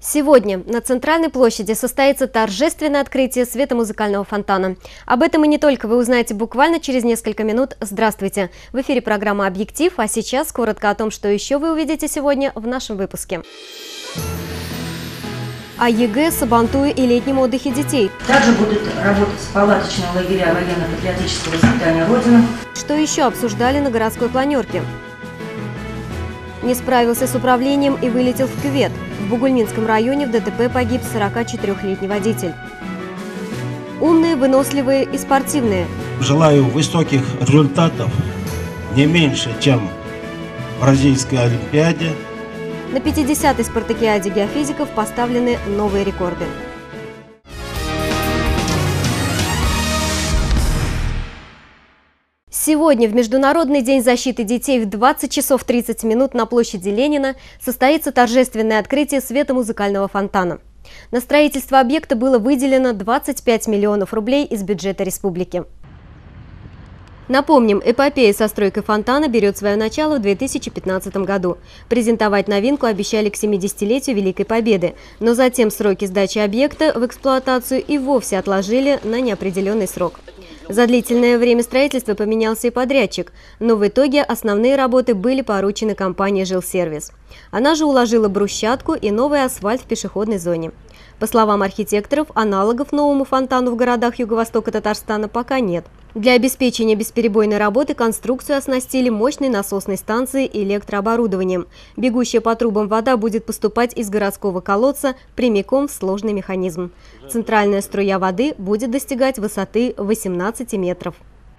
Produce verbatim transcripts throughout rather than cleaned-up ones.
Сегодня на Центральной площади состоится торжественное открытие светомузыкального фонтана. Об этом и не только вы узнаете буквально через несколько минут. Здравствуйте! В эфире программа «Объектив», а сейчас коротко о том, что еще вы увидите сегодня в нашем выпуске. О ЕГЭ, Сабантуе и летнем отдыхе детей. Также будут работать палаточные лагеря военно-патриотического воспитания Родины. Что еще обсуждали на городской планерке? Не справился с управлением и вылетел в кювет. В Бугульминском районе в ДТП погиб сорокачетырёхлетний водитель. Умные, выносливые и спортивные. Желаю высоких результатов, не меньше, чем в Бразильской Олимпиаде. На пятидесятой спартакиаде геофизиков поставлены новые рекорды. Сегодня, в Международный день защиты детей, в двадцать часов тридцать минут на площади Ленина состоится торжественное открытие светомузыкального фонтана. На строительство объекта было выделено двадцать пять миллионов рублей из бюджета республики. Напомним, эпопея со стройкой фонтана берет свое начало в две тысячи пятнадцатом году. Презентовать новинку обещали к семидесятилетию Великой Победы, но затем сроки сдачи объекта в эксплуатацию и вовсе отложили на неопределенный срок. За длительное время строительства поменялся и подрядчик, но в итоге основные работы были поручены компании «Жилсервис». Она же уложила брусчатку и новый асфальт в пешеходной зоне. По словам архитекторов, аналогов новому фонтану в городах Юго-Востока Татарстана пока нет. Для обеспечения бесперебойной работы конструкцию оснастили мощной насосной станцией и электрооборудованием. Бегущая по трубам вода будет поступать из городского колодца прямиком в сложный механизм. Центральная струя воды будет достигать высоты восемнадцати метров.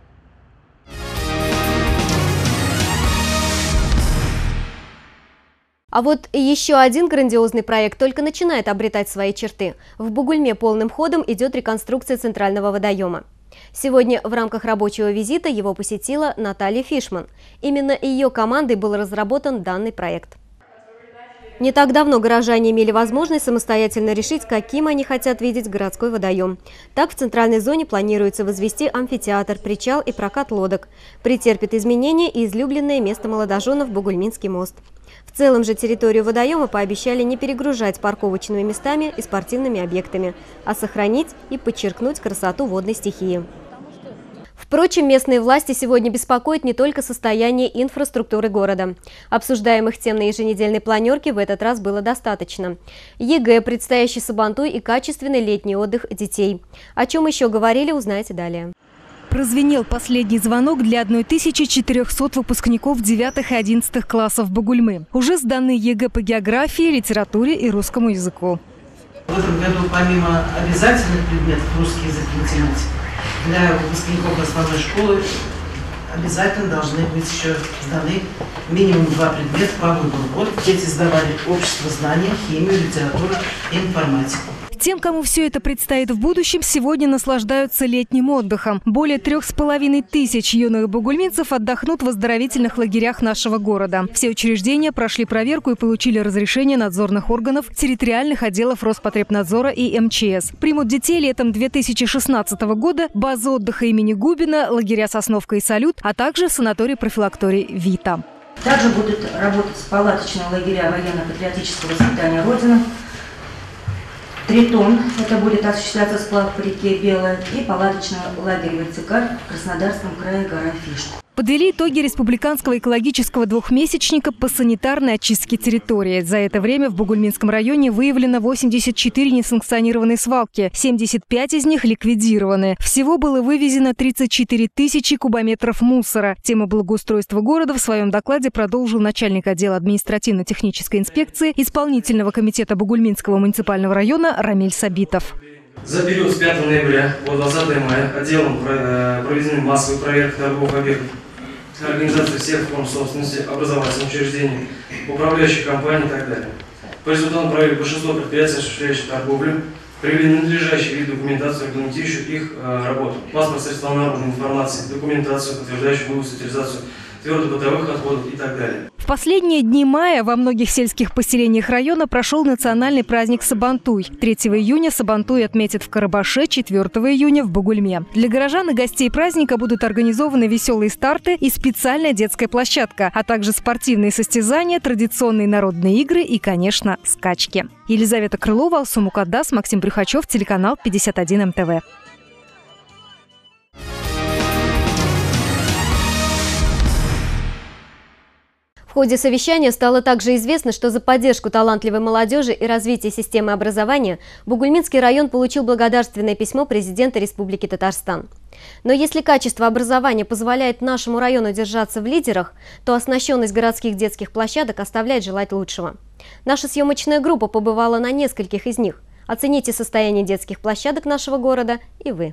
А вот еще один грандиозный проект только начинает обретать свои черты. В Бугульме полным ходом идет реконструкция центрального водоема. Сегодня в рамках рабочего визита его посетила Наталья Фишман. Именно ее командой был разработан данный проект. Не так давно горожане имели возможность самостоятельно решить, каким они хотят видеть городской водоем. Так, в центральной зоне планируется возвести амфитеатр, причал и прокат лодок. Претерпит изменения и излюбленное место молодоженов Бугульминский мост. В целом же территорию водоема пообещали не перегружать парковочными местами и спортивными объектами, а сохранить и подчеркнуть красоту водной стихии. Впрочем, местные власти сегодня беспокоят не только состояние инфраструктуры города. Обсуждаемых тем на еженедельной планерке в этот раз было достаточно. ЕГЭ, предстоящий Сабантуй и качественный летний отдых детей. О чем еще говорили, узнаете далее. Прозвенел последний звонок для тысячи четырёхсот выпускников девятых и одиннадцатых классов Бугульмы. Уже сданы ЕГЭ по географии, литературе и русскому языку. В этом году помимо обязательных предметов русский язык и математика, для выпускников основной школы обязательно должны быть еще сданы минимум два предмета по выбору. Вот дети сдавали общество знаний, химию, литературу и информатику. Тем, кому все это предстоит в будущем, сегодня наслаждаются летним отдыхом. Более трех с половиной тысяч юных бугульминцев отдохнут в оздоровительных лагерях нашего города. Все учреждения прошли проверку и получили разрешение надзорных органов, территориальных отделов Роспотребнадзора и эм че эс. Примут детей летом две тысячи шестнадцатого года база отдыха имени Губина, лагеря Сосновка и Салют, а также санаторий-профилакторий «Вита». Также будут работать палаточные лагеря военно-патриотического воспитания Родины. Тритон, это будет осуществляться сплав по реке Белая, и палаточный лагерь «Вертикаль» в Краснодарском крае, гора Фишка. Подвели итоги республиканского экологического двухмесячника по санитарной очистке территории. За это время в Бугульминском районе выявлено восемьдесят четыре несанкционированные свалки, семьдесят пять из них ликвидированы. Всего было вывезено тридцать четыре тысячи кубометров мусора. Тему благоустройства города в своем докладе продолжил начальник отдела административно-технической инспекции исполнительного комитета Бугульминского муниципального района Рамиль Сабитов. За период с пятого ноября по двадцатое мая отделом проведены массовые проверки торговых объектов, организации всех форм собственности, образовательных учреждений, управляющих компаний и так далее. По результатам проверки большинство предприятий, осуществляющих торговлю, привели надлежащий вид документацию, регламентирующую их работу. Паспорт, средства наружной информации, документацию, подтверждающую вывоз, утилизацию твердобытовых отходов и так далее. В последние дни мая во многих сельских поселениях района прошел национальный праздник Сабантуй. третьего июня Сабантуй отметят в Карабаше, четвёртого июня в Бугульме. Для горожан и гостей праздника будут организованы веселые старты и специальная детская площадка, а также спортивные состязания, традиционные народные игры и, конечно, скачки. Елизавета Крылова, Алсу Мукаддас, Максим Брюхачев, телеканал пятьдесят один эм тэ вэ. В ходе совещания стало также известно, что за поддержку талантливой молодежи и развитие системы образования Бугульминский район получил благодарственное письмо президента Республики Татарстан. Но если качество образования позволяет нашему району держаться в лидерах, то оснащенность городских детских площадок оставляет желать лучшего. Наша съемочная группа побывала на нескольких из них. Оцените состояние детских площадок нашего города и вы.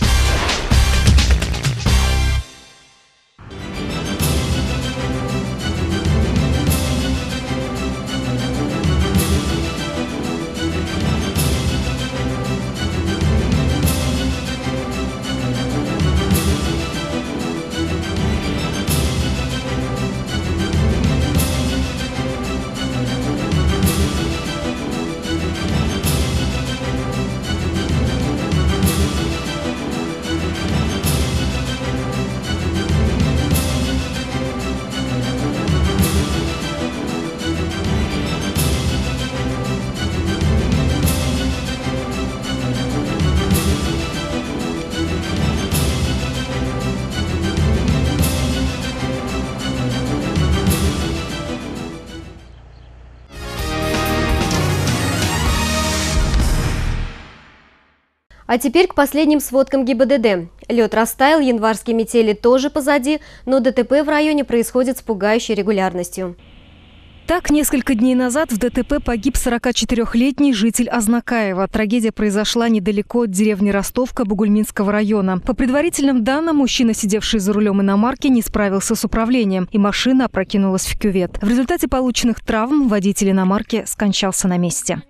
А теперь к последним сводкам гэ и бэ дэ дэ. Лед растаял, январские метели тоже позади, но дэ тэ пэ в районе происходит с пугающей регулярностью. Так, несколько дней назад в дэ тэ пэ погиб сорокачетырёхлетний житель Азнакаева. Трагедия произошла недалеко от деревни Ростовка Бугульминского района. По предварительным данным, мужчина, сидевший за рулем иномарки, не справился с управлением, и машина опрокинулась в кювет. В результате полученных травм водитель иномарки скончался на месте.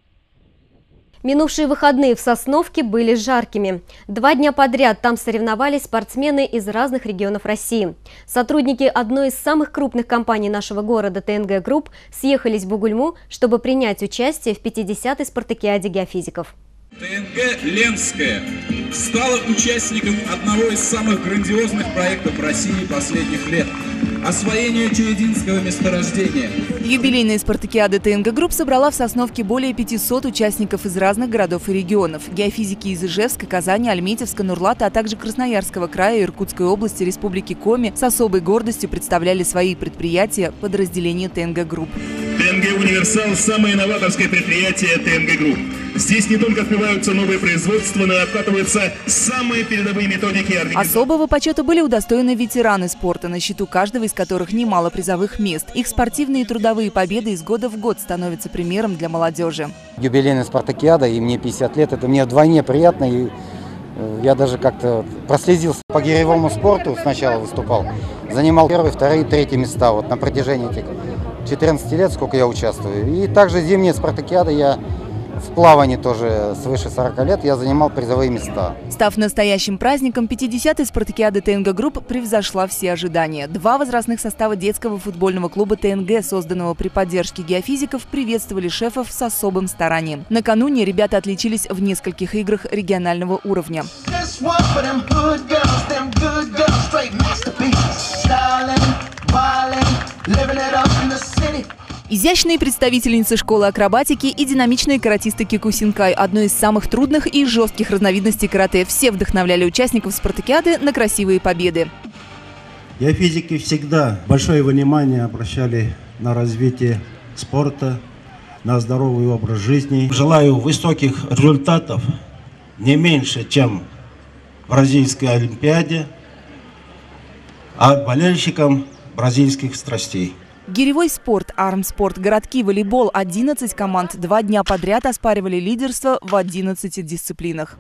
Минувшие выходные в Сосновке были жаркими. Два дня подряд там соревновались спортсмены из разных регионов России. Сотрудники одной из самых крупных компаний нашего города тэ эн гэ Групп съехались в Бугульму, чтобы принять участие в пятидесятой спартакиаде геофизиков. тэ эн гэ «Ленская» стала участником одного из самых грандиозных проектов России последних лет – освоение Чуединского месторождения. Юбилейная спартакиада тэ эн гэ Групп собрала в Сосновке более пятисот участников из разных городов и регионов. Геофизики из Ижевска, Казани, Альметьевска, Нурлата, а также Красноярского края, Иркутской области, Республики Коми с особой гордостью представляли свои предприятия подразделения тэ эн гэ Групп. тэ эн гэ «Универсал» – самое новаторское предприятие тэ эн гэ Групп. Здесь не только открываются новые производства, но и откатываются самые передовые методики организации. Особого почета были удостоены ветераны спорта, на счету каждого из которых немало призовых мест. Их спортивные и трудовые победы из года в год становятся примером для молодежи. Юбилейная спартакиада, и мне пятьдесят лет, это мне вдвойне приятно. И я даже как-то прослезился. По гиревому спорту сначала выступал, занимал первые, вторые, третьи места вот на протяжении этих четырнадцати лет, сколько я участвую. И также зимняя спартакиада, я в плавании тоже свыше сорока лет я занимал призовые места. Став настоящим праздником, пятидесятая спартакиада тэ эн гэ Групп превзошла все ожидания. Два возрастных состава детского футбольного клуба тэ эн гэ, созданного при поддержке геофизиков, приветствовали шефов с особым старанием. Накануне ребята отличились в нескольких играх регионального уровня. Изящные представительницы школы акробатики и динамичные каратисты Кикусинкай – одной из самых трудных и жестких разновидностей карате. Все вдохновляли участников спартакиады на красивые победы. Геофизики всегда большое внимание обращали на развитие спорта, на здоровый образ жизни. Желаю высоких результатов, не меньше, чем в Бразильской Олимпиаде, а болельщикам бразильских страстей. Гиревой спорт, армспорт, городки, волейбол – одиннадцать команд два дня подряд оспаривали лидерство в одиннадцати дисциплинах.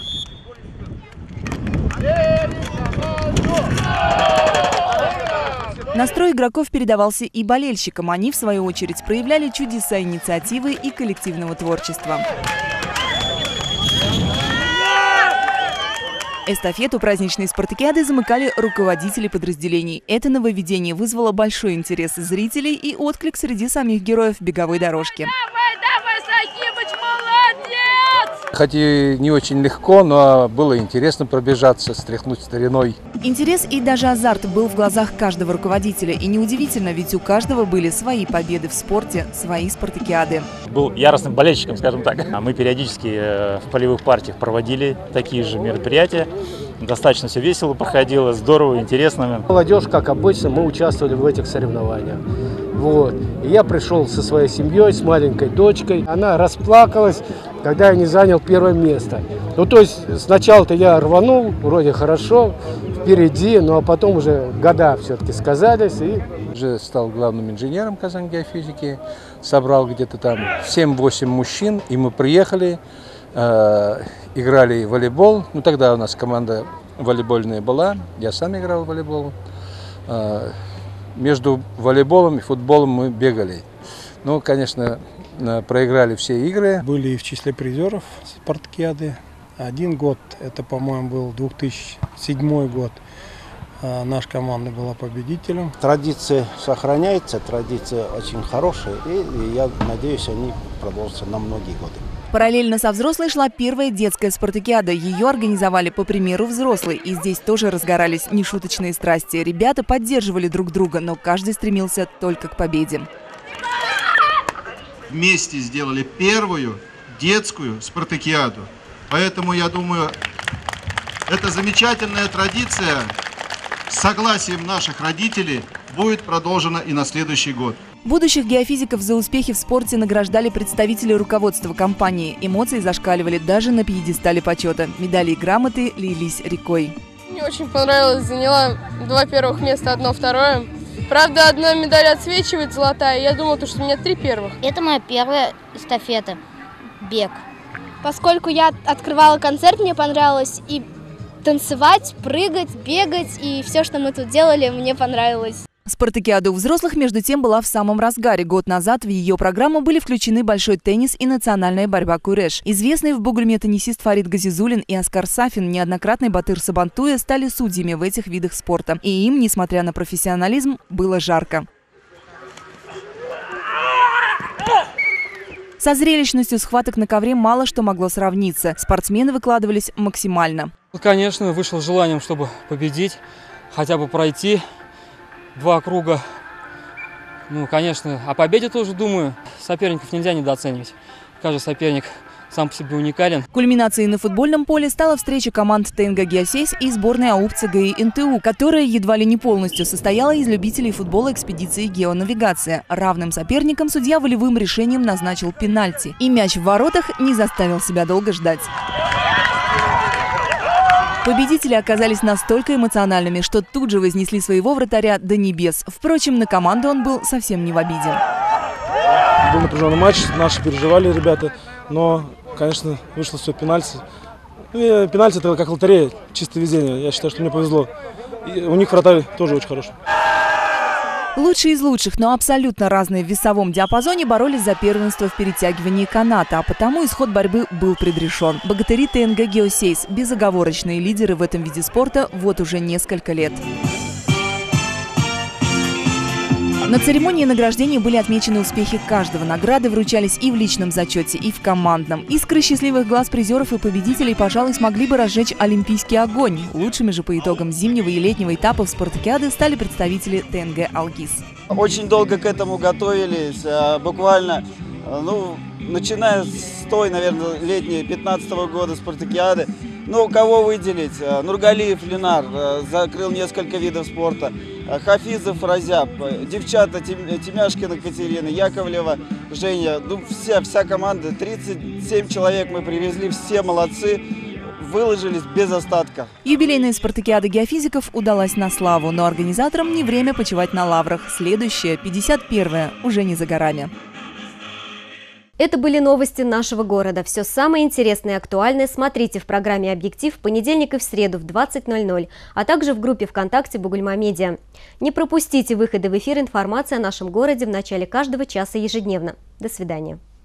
Настрой игроков передавался и болельщикам. Они, в свою очередь, проявляли чудеса инициативы и коллективного творчества. Эстафету праздничной спартакиады замыкали руководители подразделений. Это нововведение вызвало большой интерес зрителей и отклик среди самих героев беговой дорожки. Хоть и не очень легко, но было интересно пробежаться, стряхнуть стариной. Интерес и даже азарт был в глазах каждого руководителя. И неудивительно, ведь у каждого были свои победы в спорте, свои спартакиады. Был яростным болельщиком, скажем так. Мы периодически в полевых партиях проводили такие же мероприятия. Достаточно все весело проходило, здорово, интересно. Молодежь, как обычно, мы участвовали в этих соревнованиях. Вот. И я пришел со своей семьей, с маленькой дочкой. Она расплакалась, когда я не занял первое место. Ну, то есть сначала-то я рванул, вроде хорошо, впереди, ну а потом уже года все-таки сказались. И... Уже стал главным инженером Казань геофизики, собрал где-то там семь-восемь мужчин, и мы приехали, э, играли в волейбол. Ну, тогда у нас команда волейбольная была, я сам играл в волейбол. Э, Между волейболом и футболом мы бегали. Ну, конечно, проиграли все игры. Были и в числе призеров спартакиады. Один год, это, по-моему, был две тысячи седьмой год, наша команда была победителем. Традиция сохраняется, традиция очень хорошая, и я надеюсь, они продолжатся на многие годы. Параллельно со взрослой шла первая детская спартакиада. Ее организовали по примеру взрослой. И здесь тоже разгорались нешуточные страсти. Ребята поддерживали друг друга, но каждый стремился только к победе. Вместе сделали первую детскую спартакиаду. Поэтому, я думаю, эта замечательная традиция с согласием наших родителей будет продолжена и на следующий год. Будущих геофизиков за успехи в спорте награждали представители руководства компании. Эмоции зашкаливали даже на пьедестале почета. Медали и грамоты лились рекой. Мне очень понравилось, заняла два первых места, одно второе. Правда, одна медаль отсвечивает, золотая. Я думала, что у меня три первых. Это моя первая эстафета. Бег. Поскольку я открывала концерт, мне понравилось и танцевать, прыгать, бегать. И все, что мы тут делали, мне понравилось. Спартакиада у взрослых, между тем, была в самом разгаре. Год назад в ее программу были включены большой теннис и национальная борьба куреш. Известные в Бугульме теннисист Фарид Газизулин и Оскар Сафин, неоднократный Батыр Сабантуя, стали судьями в этих видах спорта. И им, несмотря на профессионализм, было жарко. Со зрелищностью схваток на ковре мало что могло сравниться. Спортсмены выкладывались максимально. Конечно, вышел с желанием, чтобы победить, хотя бы пройти два круга. Ну, конечно, о победе тоже думаю. Соперников нельзя недооценивать. Каждый соперник сам по себе уникален. Кульминацией на футбольном поле стала встреча команд ТНГ «Геосейс» и сборной АУП ЦГИ эн тэ у, которая едва ли не полностью состояла из любителей футбола экспедиции «Геонавигация». Равным соперником судья волевым решением назначил пенальти. И мяч в воротах не заставил себя долго ждать. Победители оказались настолько эмоциональными, что тут же вознесли своего вратаря до небес. Впрочем, на команду он был совсем не в обиде. Был напряженный матч, наши переживали ребята, но, конечно, вышло все пенальти. И пенальти – это как лотерея, чистое везение. Я считаю, что мне повезло. И у них вратарь тоже очень хороший. Лучшие из лучших, но абсолютно разные в весовом диапазоне боролись за первенство в перетягивании каната, а потому исход борьбы был предрешен. Богатыри ТНГ «Геосейс» – безоговорочные лидеры в этом виде спорта вот уже несколько лет. На церемонии награждения были отмечены успехи каждого. Награды вручались и в личном зачете, и в командном. Искры счастливых глаз призеров и победителей, пожалуй, смогли бы разжечь олимпийский огонь. Лучшими же по итогам зимнего и летнего этапов спартакиады стали представители ТНГ «Алгиз». Очень долго к этому готовились, буквально, ну, начиная с той, наверное, летней пятнадцатого года спартакиады. Ну, кого выделить? Нургалиев Ленар закрыл несколько видов спорта. Хафизов Разяб, девчата Тимяшкина Катерина, Яковлева Женя. Ну, вся, вся команда, тридцать семь человек мы привезли, все молодцы. Выложились без остатка. Юбилейная спартакиада геофизиков удалась на славу, но организаторам не время почивать на лаврах. Следующая, пятьдесят первая, уже не за горами. Это были новости нашего города. Все самое интересное и актуальное смотрите в программе «Объектив» в понедельник и в среду в двадцать ноль ноль, а также в группе ВКонтакте «Бугульма Медиа». Не пропустите выходы в эфир информации о нашем городе в начале каждого часа ежедневно. До свидания.